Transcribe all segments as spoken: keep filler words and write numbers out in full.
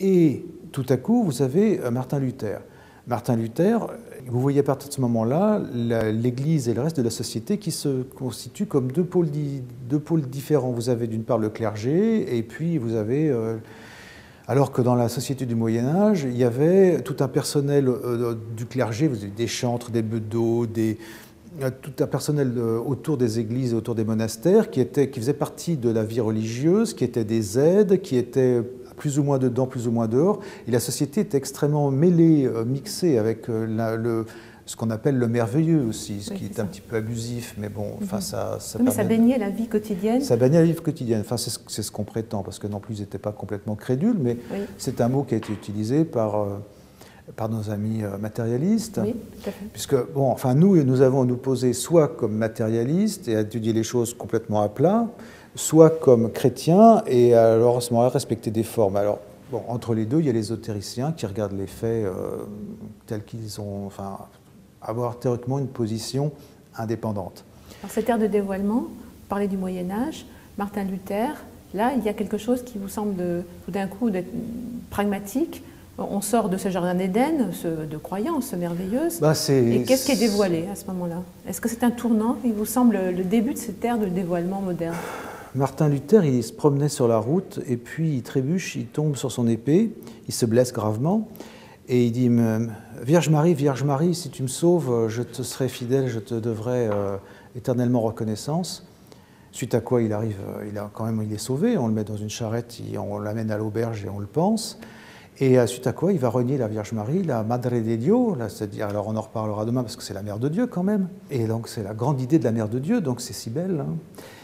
Et tout à coup, vous avez Martin Luther. Martin Luther, vous voyez à partir de ce moment-là l'Église et le reste de la société qui se constituent comme deux pôles, deux pôles différents. Vous avez d'une part le clergé, et puis vous avez... Euh, alors que dans la société du Moyen-Âge, il y avait tout un personnel euh, du clergé, vous avez des chantres, des bedeaux, des, euh, tout un personnel euh, autour des églises et autour des monastères qui, était, qui faisait partie de la vie religieuse, qui étaient des aides, qui étaient plus ou moins dedans, plus ou moins dehors. Et la société était extrêmement mêlée, euh, mixée avec euh, la, le, ce qu'on appelle le merveilleux aussi, ce oui, qui est, est un petit peu abusif, mais bon, enfin, mm-hmm. ça... ça, oui, mais ça baignait la vie quotidienne. Ça baignait la vie quotidienne, enfin, c'est ce, ce qu'on prétend, parce que non plus, ils n'étaient pas complètement crédules, mais oui. c'est un mot qui a été utilisé par, euh, par nos amis euh, matérialistes. Oui, tout à fait. Puisque, bon, enfin, nous, nous avons nous posé soit comme matérialistes et à étudier les choses complètement à plat, soit comme chrétiens, et alors à ce moment-là, respecter des formes. Alors, bon, entre les deux, il y a les ésotériciens qui regardent les faits euh, tels qu'ils ont, enfin, avoir théoriquement une position indépendante. Alors, cette ère de dévoilement, vous parlez du Moyen-Âge, Martin Luther, là, il y a quelque chose qui vous semble de, tout d'un coup d'être pragmatique. On sort de ce jardin d'Éden, de croyances merveilleuses. Bah, et qu'est-ce qui est dévoilé à ce moment-là? Est-ce que c'est un tournant? Il vous semble le début de cette ère de dévoilement moderne? Martin Luther, il se promenait sur la route et puis il trébuche, il tombe sur son épée, il se blesse gravement et il dit « Vierge Marie, Vierge Marie, si tu me sauves, je te serai fidèle, je te devrai euh, éternellement reconnaissance. » Suite à quoi il arrive, il a, quand même, il est sauvé, on le met dans une charrette, il, on l'amène à l'auberge et on le pense. Et euh, suite à quoi il va renier la Vierge Marie, la Madre de Dio, c'est-à-dire, alors on en reparlera demain parce que c'est la mère de Dieu quand même. Et donc c'est la grande idée de la mère de Dieu, donc c'est si belle. Hein.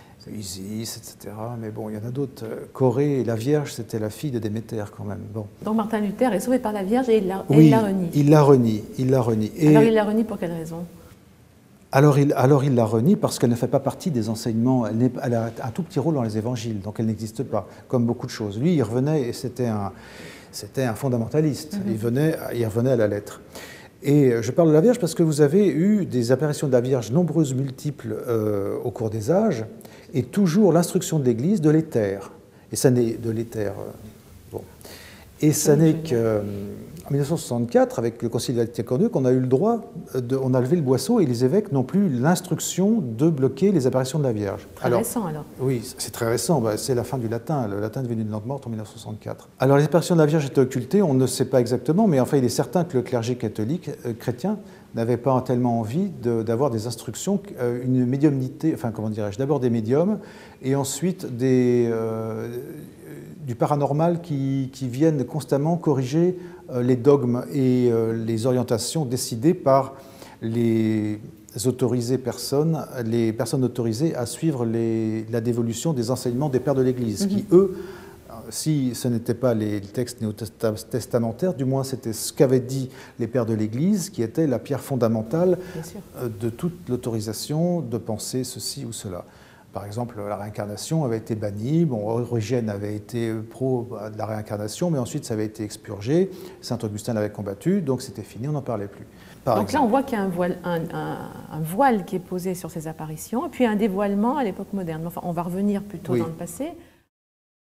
Isis, et cetera. Mais bon, il y en a d'autres. Corée, la Vierge, c'était la fille de Déméter quand même. Bon. Donc Martin Luther est sauvé par la Vierge et il la, oui, il la renie. il la renie. Il la renie. Et alors il la renie pour quelle raison? alors il, alors il la renie parce qu'elle ne fait pas partie des enseignements. Elle, elle a un tout petit rôle dans les évangiles, donc elle n'existe pas, comme beaucoup de choses. Lui, il revenait et c'était un, c'était un fondamentaliste. Mm-hmm. il, venait, il revenait à la lettre. Et je parle de la Vierge parce que vous avez eu des apparitions de la Vierge nombreuses, multiples euh, au cours des âges, et toujours l'instruction de l'Église de l'éther. Et ça n'est de l'éther. Euh, bon. Et ça n'est qu'en mille neuf cent soixante-quatre, avec le Concile Vatican deux, qu'on a eu le droit, de, on a levé le boisseau et les évêques n'ont plus l'instruction de bloquer les apparitions de la Vierge. Très alors, récent alors. Oui, c'est très récent. Ben, c'est la fin du latin. Le latin est devenu une langue morte en mille neuf cent soixante-quatre. Alors les apparitions de la Vierge étaient occultées, on ne sait pas exactement, mais enfin il est certain que le clergé catholique, euh, chrétien, n'avait pas tellement envie d'avoir de, des instructions, euh, une médiumnité, enfin comment dirais-je, d'abord des médiums et ensuite des, euh, du paranormal qui, qui viennent constamment corriger euh, les dogmes et euh, les orientations décidées par les autorisées personnes, les personnes autorisées à suivre les, la dévolution des enseignements des pères de l'Église, mm-hmm. qui eux, si ce n'était pas les textes néo-testamentaires, du moins c'était ce qu'avaient dit les pères de l'Église, qui était la pierre fondamentale de toute l'autorisation de penser ceci ou cela. Par exemple, la réincarnation avait été bannie, bon, Origène avait été pro de la réincarnation, mais ensuite ça avait été expurgé, Saint-Augustin l'avait combattu, donc c'était fini, on n'en parlait plus. Par donc exemple. Là, on voit qu'il y a un voile, un, un, un voile qui est posé sur ces apparitions, et puis un dévoilement à l'époque moderne. Enfin, on va revenir plutôt oui. dans le passé.